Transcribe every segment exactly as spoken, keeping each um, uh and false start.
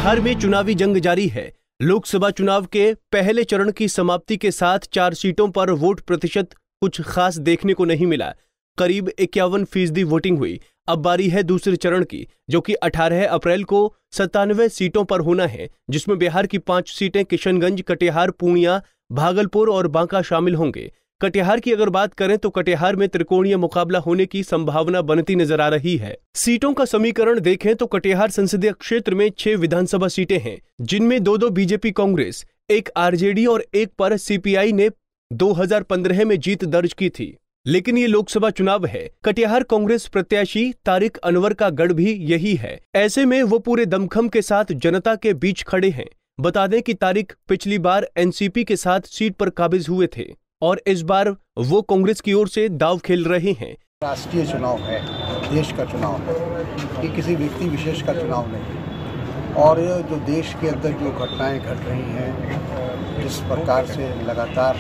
कटिहार में चुनावी जंग जारी है। लोकसभा चुनाव के पहले चरण की समाप्ति के साथ चार सीटों पर वोट प्रतिशत कुछ खास देखने को नहीं मिला। करीब इक्यावन फीसदी वोटिंग हुई। अब बारी है दूसरे चरण की, जो कि अठारह अप्रैल को सत्तानवे सीटों पर होना है, जिसमें बिहार की पांच सीटें किशनगंज, कटिहार, पूर्णिया, भागलपुर और बांका शामिल होंगे। कटिहार की अगर बात करें तो कटिहार में त्रिकोणीय मुकाबला होने की संभावना बनती नजर आ रही है। सीटों का समीकरण देखें तो कटिहार संसदीय क्षेत्र में छह विधानसभा सीटें हैं, जिनमें दो दो बीजेपी कांग्रेस, एक आरजेडी और एक पर सीपीआई ने दो हज़ार पंद्रह में जीत दर्ज की थी। लेकिन ये लोकसभा चुनाव है। कटिहार कांग्रेस प्रत्याशी तारिक अनवर का गढ़ भी यही है। ऐसे में वो पूरे दमखम के साथ जनता के बीच खड़े हैं। बता दें कि तारिक पिछली बार एनसीपी के साथ सीट पर काबिज हुए थे और इस बार वो कांग्रेस की ओर से दांव खेल रहे हैं। राष्ट्रीय चुनाव है, देश का चुनाव है, ये किसी व्यक्ति विशेष का चुनाव नहीं। और जो देश के अंदर जो घटनाएं घट रही हैं, जिस प्रकार से लगातार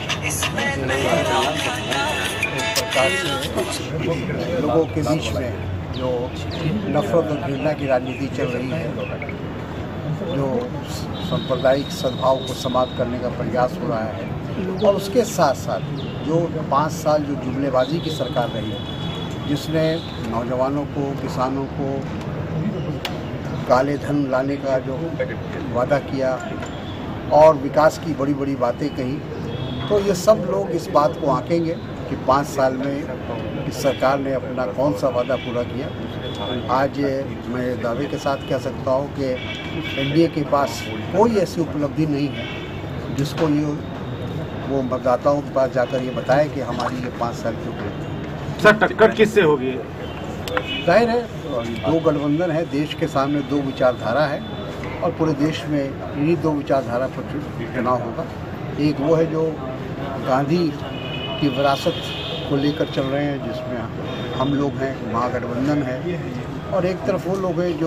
एक प्रकार से लोगों के बीच में जो नफरत और घृणा की राजनीति चल रही है, जो सांप्रदायिक सद्भाव को समाप्त करने का प्रयास हो रहा है, और उसके साथ साथ जो पाँच साल जो जुमलेबाजी की सरकार रही है, जिसने नौजवानों को, किसानों को काले धन लाने का जो वादा किया और विकास की बड़ी बड़ी बातें कही, तो ये सब लोग इस बात को आंकेंगे कि पाँच साल में इस सरकार ने अपना कौन सा वादा पूरा किया। आज मैं दावे के साथ कह सकता हूँ कि एनडीए के पास कोई ऐसी उपलब्धि नहीं है जिसको ये वो मतदाताओं के पास जाकर ये बताए कि हमारी ये पाँच साल की उपलब्धि। सर, टक्कर किससे होगी? जाहिर है दो गठबंधन है, देश के सामने दो विचारधारा है और पूरे देश में इन्हीं दो विचारधारा पर चुनाव होगा। एक वो है जो गांधी की विरासत को लेकर चल रहे हैं, जिसमें हम लोग हैं, महागठबंधन है, और एक तरफ वो लोग हैं जो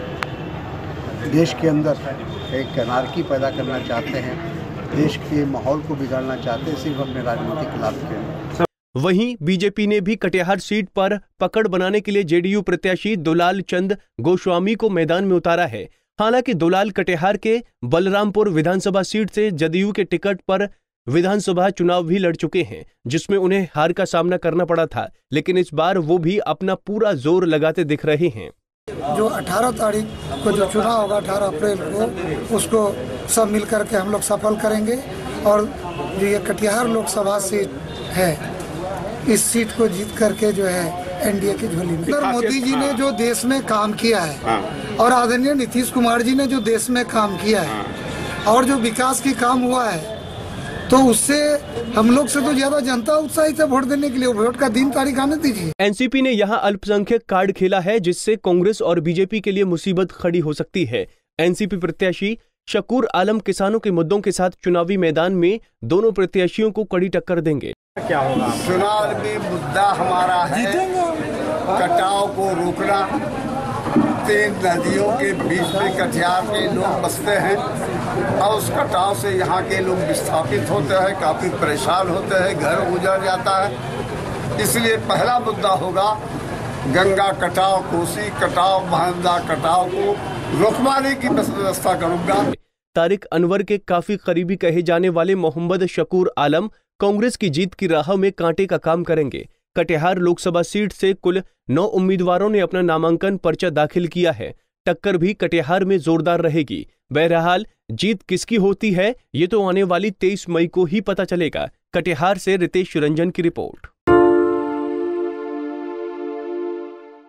देश के अंदर एक अनारकी पैदा करना चाहते हैं, देश के माहौल को बिगाड़ना चाहते हैं, सिर्फ अपने राजनीतिक लाभ के लिए। वहीं बीजेपी ने भी कटिहार सीट पर पकड़ बनाने के लिए जेडीयू प्रत्याशी दुलाल चंद गोस्वामी को मैदान में उतारा है। हालांकि दुलाल कटिहार के बलरामपुर विधानसभा सीट से जदयू के टिकट पर विधानसभा चुनाव भी लड़ चुके हैं, जिसमें उन्हें हार का सामना करना पड़ा था, लेकिन इस बार वो भी अपना पूरा जोर लगाते दिख रहे हैं। जो अठारह तारीख को जो चुनाव होगा, अठारह अप्रैल को, उसको सब मिलकर के हम लोग सफल करेंगे। और जो ये कटिहार लोकसभा सीट है, इस सीट को जीत करके जो है एनडीए की झोली में। मोदी जी ने जो देश में काम किया है और आदरणीय नीतीश कुमार जी ने जो देश में काम किया है और जो विकास की काम हुआ है, तो उससे हम लोग से तो ज्यादा जनता उत्साहित है वोट देने के लिए। वोट का दिन तारीख आने दीजिए। एनसीपी ने यहां अल्पसंख्यक कार्ड खेला है, जिससे कांग्रेस और बीजेपी के लिए मुसीबत खड़ी हो सकती है। एनसीपी प्रत्याशी शकूर आलम किसानों के मुद्दों के साथ चुनावी मैदान में दोनों प्रत्याशियों को कड़ी टक्कर देंगे। क्या होगा? चुनाव में मुद्दा हमारा है कटाव को रोकना। तीन नदियों के बीच में कटिहार के लोग बसते हैं और उस कटाव से यहाँ के लोग विस्थापित होते हैं, काफ़ी परेशान होते हैं, घर उजड़ जाता है। इसलिए पहला मुद्दा होगा गंगा कटाव, कोसी कटाव, महानंदा कटाव को रोकवाने की व्यवस्था करूँगा। तारिक अनवर के काफी करीबी कहे जाने वाले मोहम्मद शकूर आलम कांग्रेस की जीत की राह में कांटे का काम करेंगे। कटिहार लोकसभा सीट से कुल नौ उम्मीदवारों ने अपना नामांकन पर्चा दाखिल किया है। टक्कर भी कटिहार में जोरदार रहेगी। बहरहाल जीत किसकी होती है, ये तो आने वाली तेईस मई को ही पता चलेगा। कटिहार से रितेश रंजन की रिपोर्ट।